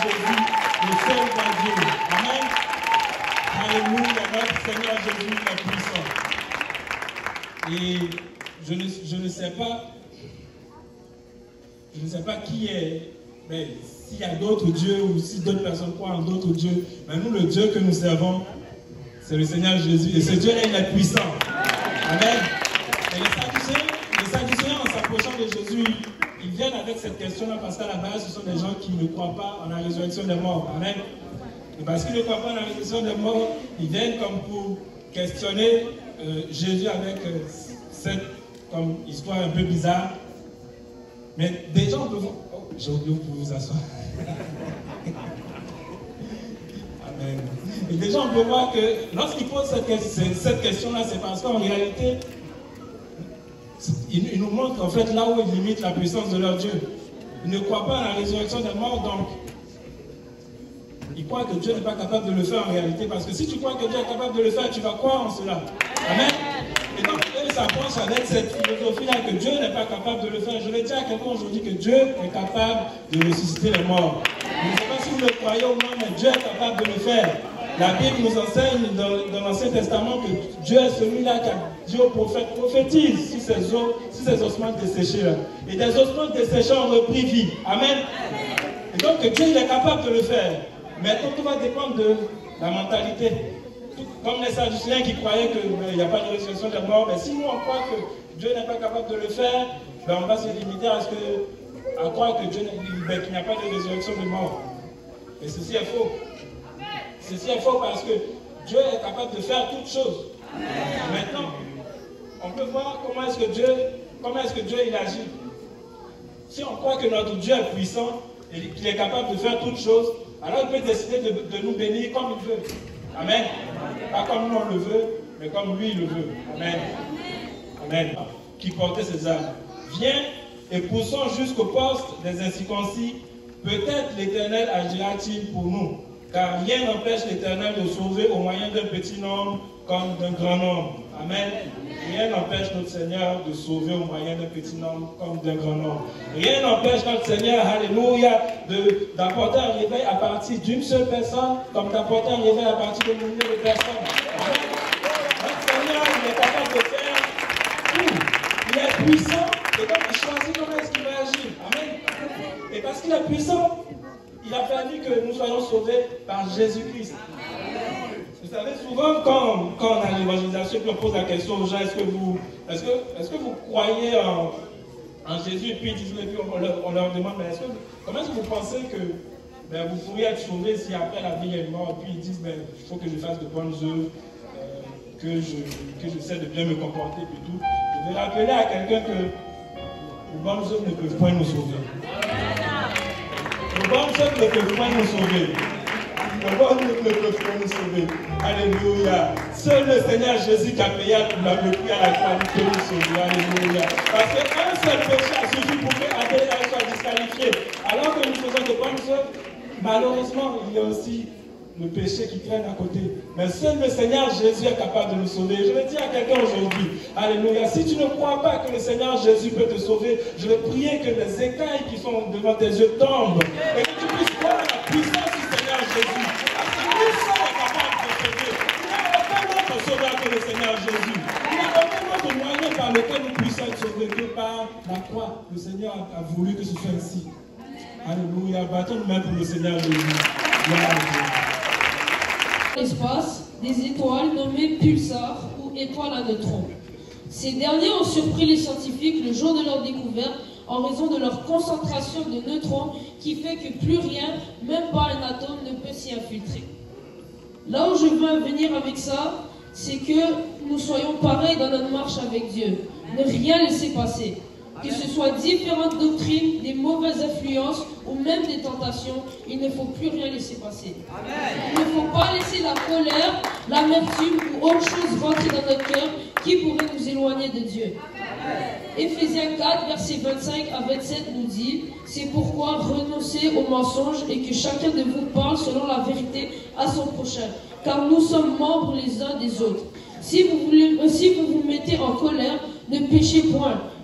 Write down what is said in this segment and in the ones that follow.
Jésus, le seul vrai Dieu. Amen. Alléluia, notre Seigneur Jésus est puissant. Et je ne sais pas qui est, mais s'il y a d'autres dieux ou si d'autres personnes croient en d'autres dieux, mais nous, le Dieu que nous servons, c'est le Seigneur Jésus. Et ce Dieu-là, il est puissant. Amen. Et les Sadducéens, en s'approchant de Jésus, ils viennent avec cette question-là parce qu'à la base, ce sont des gens qui ne croient pas en la résurrection des morts. Amen. Et parce qu'ils ne croient pas en la résurrection des morts, ils viennent comme pour questionner Jésus avec cette comme histoire un peu bizarre. Mais déjà, on peut voir... Oh, j'ai oublié pour vous asseoir. Amen. Et déjà, on peut voir que lorsqu'ils posent cette question-là, c'est parce qu'en réalité, ils nous montrent en fait là où ils limitent la puissance de leur Dieu. Ils ne croient pas à la résurrection des morts, donc ils croient que Dieu n'est pas capable de le faire en réalité. Parce que si tu crois que Dieu est capable de le faire, tu vas croire en cela. Amen. Et donc, eux s'approchent avec cette philosophie-là que Dieu n'est pas capable de le faire. Je vais dire à quelqu'un aujourd'hui que Dieu est capable de ressusciter les morts. Je ne sais pas si vous le croyez ou non, mais Dieu est capable de le faire. La Bible nous enseigne dans l'Ancien Testament que Dieu est celui-là qui a dit aux prophètes, prophétise sur ces ossements desséchés là. Et des ossements desséchés ont repris vie. Amen. Et donc Dieu il est capable de le faire. Mais tout va dépendre de la mentalité. Comme les Sadducéens qui croyaient qu'il n'y a pas de résurrection des morts, mais si nous on croit que Dieu n'est pas capable de le faire, ben on va se limiter à croire que qu'il n'y a pas de résurrection des morts. Et ceci est faux. Ceci est faux parce que Dieu est capable de faire toutes choses. Maintenant, on peut voir comment est-ce que Dieu il agit. Si on croit que notre Dieu est puissant et qu'il est capable de faire toutes choses, alors il peut décider de nous bénir comme il veut. Amen. Pas comme nous on le veut, mais comme lui il le veut. Amen. Amen. Qui portait ses armes. Viens et poussons jusqu'au poste des incirconcis. Peut-être l'Éternel agira-t-il pour nous. Car rien n'empêche l'Éternel de sauver au moyen d'un petit nombre comme d'un grand nombre. Amen. Rien n'empêche notre Seigneur de sauver au moyen d'un petit nombre comme d'un grand nombre. Rien n'empêche notre Seigneur, alléluia, d'apporter un réveil à partir d'une seule personne, comme d'apporter un réveil à partir de milliers de personnes. Amen. Notre Seigneur, il est capable de faire tout. Il est puissant, et donc il choisit comment est-ce qu'il va agir. Amen. Et parce qu'il est puissant, il a fallu que nous soyons sauvés par Jésus-Christ. Vous savez, souvent, quand on a l'évangélisation, puis on pose la question aux gens, est-ce que vous croyez en Jésus? Et puis ils disent, et puis on leur demande, mais comment est-ce que vous pensez que vous pourriez être sauvés si après la vie est morte? Puis ils disent, il faut que je fasse de bonnes œuvres, que j'essaie de bien me comporter, puis tout. Je vais rappeler à quelqu'un que les bonnes œuvres ne peuvent point nous sauver. Les bonnes œuvres ne peuvent point nous sauver. Les bonnes œuvres ne peuvent point nous sauver. Alléluia. Seul le Seigneur Jésus qui a payé le prix à la croix peut nous sauver. Alléluia. Parce qu'un seul péché a suffi pour que Adèle soit disqualifié. Alors que nous faisons de bonnes œuvres, malheureusement, il y a aussi le péché qui traîne à côté. Mais seul le Seigneur Jésus est capable de nous sauver. Je vais dire à quelqu'un aujourd'hui, alléluia, si tu ne crois pas que le Seigneur Jésus peut te sauver, je vais prier que les écailles qui sont devant tes yeux tombent et que tu puisses voir la puissance du Seigneur Jésus. Parce que lui seul est capable de te sauver. Il n'y a aucun autre sauveur que le Seigneur Jésus. Il n'y a aucun autre moyen par lequel nous puissions être sauvés que par la croix. Le Seigneur a voulu que ce soit ainsi. Alléluia. Battons nous-mêmes pour le Seigneur Jésus. Gloire à Dieu. L'espace, des étoiles nommées pulsars ou étoiles à neutrons. Ces derniers ont surpris les scientifiques le jour de leur découverte en raison de leur concentration de neutrons qui fait que plus rien, même pas un atome, ne peut s'y infiltrer. Là où je veux en venir avec ça, c'est que nous soyons pareils dans notre marche avec Dieu. Ne rien laisser passer. Que ce soit différentes doctrines, des mauvaises influences ou même des tentations, il ne faut plus rien laisser passer. Amen. Il ne faut pas laisser la colère, l'amertume ou autre chose rentrer dans notre cœur qui pourrait nous éloigner de Dieu. Éphésiens 4, versets 25 à 27 nous dit « C'est pourquoi renoncez aux mensonges et que chacun de vous parle selon la vérité à son prochain, car nous sommes membres les uns des autres. Si vous vous mettez en colère, ne péchez point.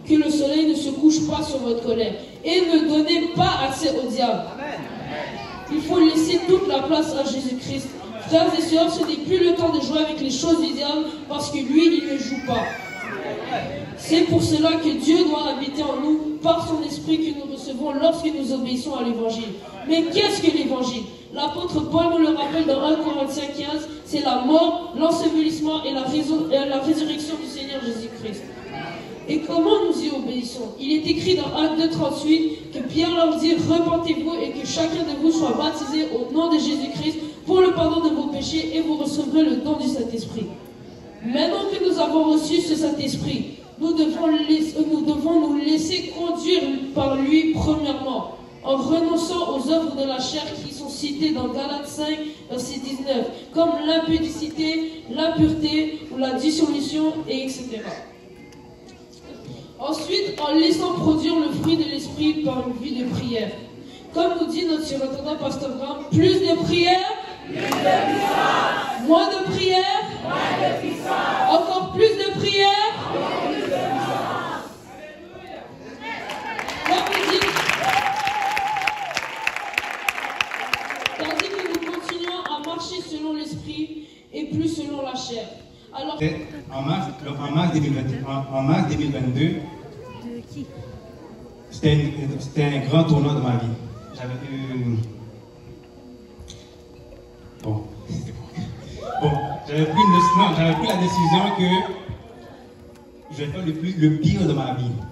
que le soleil ne se couche pas sur votre colère. Et ne donnez pas accès au diable. Il faut laisser toute la place à Jésus-Christ. Frères et sœurs, ce n'est plus le temps de jouer avec les choses du diable parce que lui, il ne joue pas. C'est pour cela que Dieu doit habiter en nous par son esprit que nous recevons lorsque nous obéissons à l'évangile. Mais qu'est-ce que l'évangile? L'apôtre Paul nous le rappelle dans 1 Corinthiens 15, c'est la mort, l'ensevelissement et la résurrection du Seigneur Jésus-Christ. Et comment nous y obéissons? Il est écrit dans Actes 2:38 que Pierre leur dit « Repentez-vous et que chacun de vous soit baptisé au nom de Jésus-Christ pour le pardon de vos péchés et vous recevrez le don du Saint-Esprit. » Maintenant que nous avons reçu ce Saint-Esprit, nous devons nous laisser conduire par lui premièrement, en renonçant aux œuvres de la chair qui sont citées dans Galates 5, verset 19, comme l'impudicité, l'impureté ou la dissolution, et etc. Ensuite, en laissant produire le fruit de l'esprit par une vie de prière. Comme nous dit notre surintendant Pasteur Graham, plus de prière, plus de puissance. Moins de prière, moins de puissance. Encore plus de prière, encore plus de puissance. Comme il dit, tandis que nous continuons à marcher selon l'esprit et plus selon la chair. Alors, en mars 2022, c'était un grand tournant de ma vie. J'avais j'avais pris la décision que je vais faire le pire de ma vie.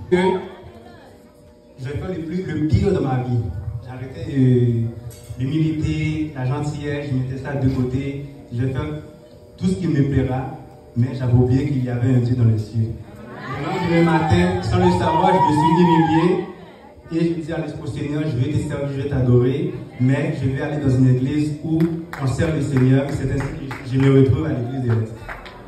Le pire de ma vie. J'arrêtais l'humilité, la gentillesse, je mettais ça de côté. Je vais faire tout ce qui me plaira. Mais j'avais oublié qu'il y avait un Dieu dans les cieux. Le lendemain matin, sans le savoir, je me suis humilié et je me dis au Seigneur, je vais te servir, je vais t'adorer, mais je vais aller dans une église où on sert le Seigneur. C'est ainsi que je me retrouve à l'église de l'Est.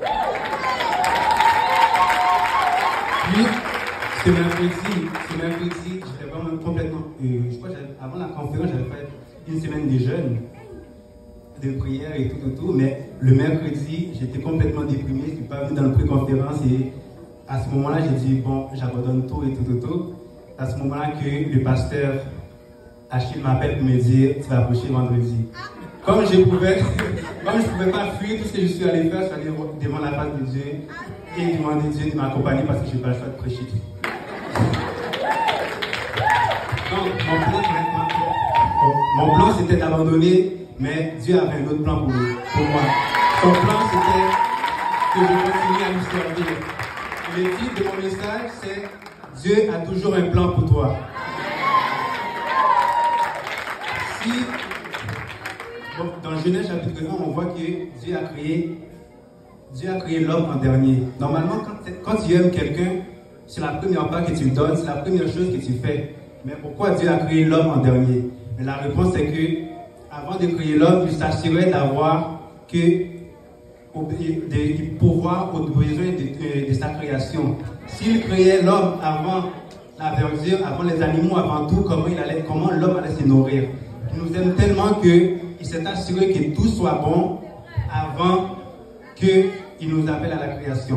Puis, ce mercredi, j'étais vraiment complètement. Je crois avant la conférence, j'avais fait une semaine de jeûne, de prière et tout, mais le mercredi, j'étais complètement déprimé, je ne suis pas venu dans le pré-conférence et à ce moment-là, j'ai dit, bon, j'abandonne tout et tout. À ce moment-là que le pasteur Achille m'appelle pour me dire, tu vas approcher vendredi. Comme je ne pouvais pas fuir tout ce que je suis allé faire, je suis allé devant la face de Dieu et demander Dieu de m'accompagner parce que je n'ai pas le choix de prêcher. Donc, mon plan c'était d'abandonner. Mais Dieu avait un autre plan pour moi. Son plan, c'était que je continue à nous servir. Le titre de mon message, c'est Dieu a toujours un plan pour toi. Dans Genèse chapitre 1, on voit que Dieu a créé l'homme en dernier. Normalement, quand tu aimes quelqu'un, c'est la première part que tu lui donnes, c'est la première chose que tu fais. Mais pourquoi Dieu a créé l'homme en dernier? Mais la réponse est que avant de créer l'homme, il s'assurait d'avoir pouvoir aux besoins de sa création. S'il créait l'homme avant la verdure, avant les animaux, avant tout, comment l'homme allait se nourrir? Il nous aime tellement qu'il s'est assuré que tout soit bon avant qu'il nous appelle à la création.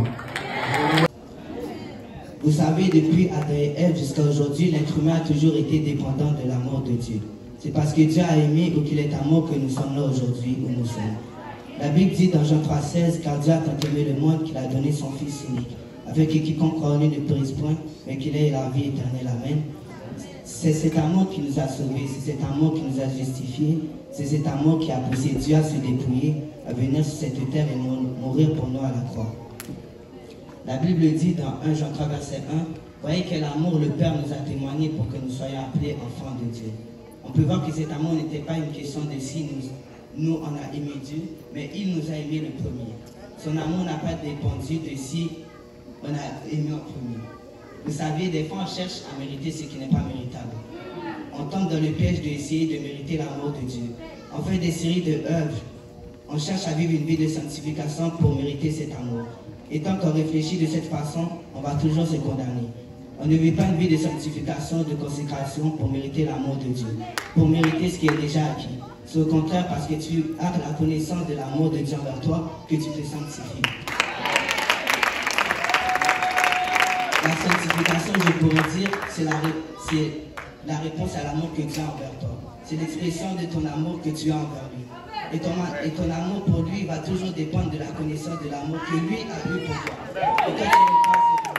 Vous savez, depuis Adam et Ève jusqu'à aujourd'hui, l'être humain a toujours été dépendant de l'amour de Dieu. C'est parce que Dieu a aimé ou qu'il est amour que nous sommes là aujourd'hui où nous sommes. La Bible dit dans Jean 3,16, car Dieu a tant aimé le monde qu'il a donné son Fils unique, afin que quiconque croit en lui ne périsse point, mais qu'il ait la vie éternelle. Amen. C'est cet amour qui nous a sauvés, c'est cet amour qui nous a justifiés, c'est cet amour qui a poussé Dieu à se dépouiller, à venir sur cette terre et mourir pour nous à la croix. La Bible dit dans 1 Jean 3, verset 1, voyez quel amour le Père nous a témoigné pour que nous soyons appelés enfants de Dieu. On peut voir que cet amour n'était pas une question de si nous on a aimé Dieu, mais il nous a aimé le premier. Son amour n'a pas dépendu de si on a aimé en premier. Vous savez, des fois on cherche à mériter ce qui n'est pas méritable. On tombe dans le piège d'essayer de mériter l'amour de Dieu. On fait des séries d'œuvres. On cherche à vivre une vie de sanctification pour mériter cet amour. Et tant qu'on réfléchit de cette façon, on va toujours se condamner. On ne vit pas une vie de sanctification, de consécration pour mériter l'amour de Dieu, pour mériter ce qui est déjà acquis. C'est au contraire parce que tu as la connaissance de l'amour de Dieu envers toi que tu te sanctifies. La sanctification, je pourrais dire, c'est la réponse à l'amour que Dieu a envers toi. C'est l'expression de ton amour que tu as envers lui. Et ton amour pour lui va toujours dépendre de la connaissance de l'amour que lui a eu pour toi. Et quand tu reprends,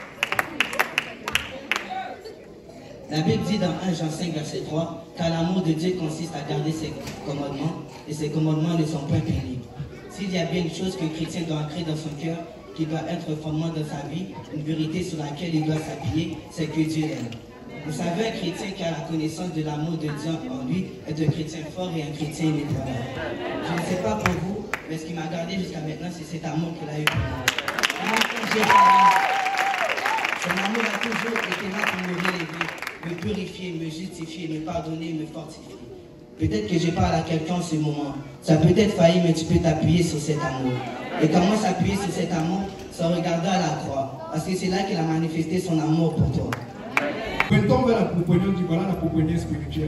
la Bible dit dans 1 Jean 5, verset 3, car l'amour de Dieu consiste à garder ses commandements, et ses commandements ne sont pas pénibles. S'il y a bien une chose qu'un chrétien doit ancrer dans son cœur, qui doit être fondement dans sa vie, une vérité sur laquelle il doit s'appuyer, c'est que Dieu l'aime. Vous savez, un chrétien qui a la connaissance de l'amour de Dieu en lui est un chrétien fort et un chrétien inébranlable. Je ne sais pas pour vous, mais ce qui m'a gardé jusqu'à maintenant, c'est cet amour qu'il a eu pour moi. Son amour a toujours été là pour me relever, me purifier, me justifier, me pardonner, me fortifier. Peut-être que je parle à quelqu'un en ce moment. Ça peut être failli, mais tu peux t'appuyer sur cet amour. Et comment s'appuyer sur cet amour? C'est en regardant à la croix. Parce que c'est là qu'il a manifesté son amour pour toi. Maintenant, vers la proposition du voilà la proposition spirituelle.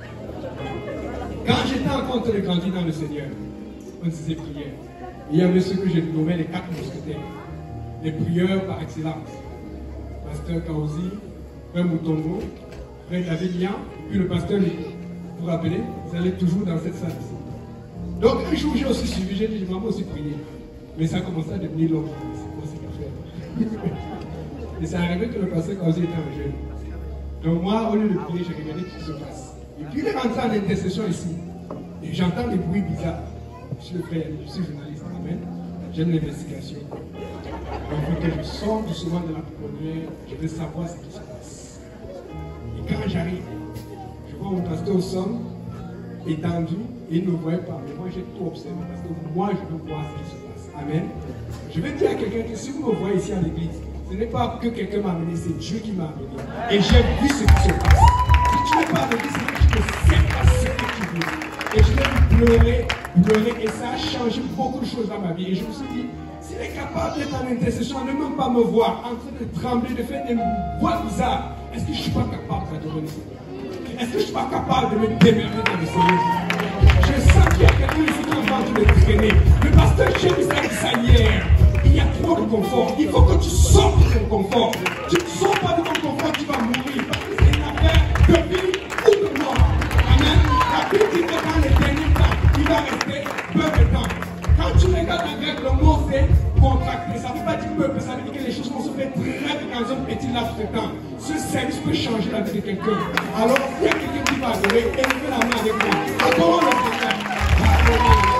Quand j'étais encore en train de grandir dans le Seigneur, on disait prière. Il y avait ce que j'ai nommé les 4 mousquetaires. Les prieurs par excellence. Pasteur Kaouzi, Frère Moutongo, Frère David Lian, puis le pasteur Lee. Vous vous rappelez, vous allez toujours dans cette salle ici. Donc un jour j'ai aussi suivi, j'ai dit je vais aussi prier. Mais ça a commencé à devenir long. C'est quoi cette affaire? Et c'est arrivé que le pasteur Kaouzi était un jeune. Donc moi, au lieu de prier, j'ai regardé ce qui se passe. Et puis il est rentré en intercession ici. Et j'entends des bruits bizarres. Je suis le frère, je suis journaliste, amen. J'aime l'investigation. Donc il faut que je sorte doucement de la pouponnière, je veux savoir ce qui se passe. Et quand j'arrive, je vois mon pasteur au sol, étendu, et il ne me voyait pas. Mais moi j'ai tout observé parce que moi je veux voir ce qui se passe. Amen. Je vais dire à quelqu'un que si vous me voyez ici à l'église, ce n'est pas que quelqu'un m'a amené, c'est Dieu qui m'a amené. Et j'ai vu ce qui se passe. Si tu n'es pas à l'église, c'est que tu ne sais pas ce que tu veux. Et je l'ai pleurer, et ça a changé beaucoup de choses dans ma vie. Et je me suis dit, s'il est capable d'être en intercession, ne même pas me voir, en train de trembler, de faire des voix bizarres, est-ce que je ne suis pas capable d'adorer le Seigneur? Est-ce que je ne suis pas capable de me démerder dans le Seigneur? Je sens qu'il y a quelqu'un ici qui est en train de me traîner. Le pasteur Jésus a dit ça hier. Il y a trop de confort. Il faut que tu sortes de ton confort. Tu ne sors pas de ton confort, tu vas mourir. Parce que c'est une affaire de vie ou de mort. Amen. La Bible dit que dans les derniers temps, il va rester peu de temps. Quand tu regardes en grec, le mot c'est contracté. Ça ne veut pas dire peu, ça veut dire que les choses vont se faire très vite dans un petit laps de temps. Ce service peut changer la vie de quelqu'un. Alors, il y a quelqu'un qui va adorer, élevez la main avec moi. Adorons le Seigneur.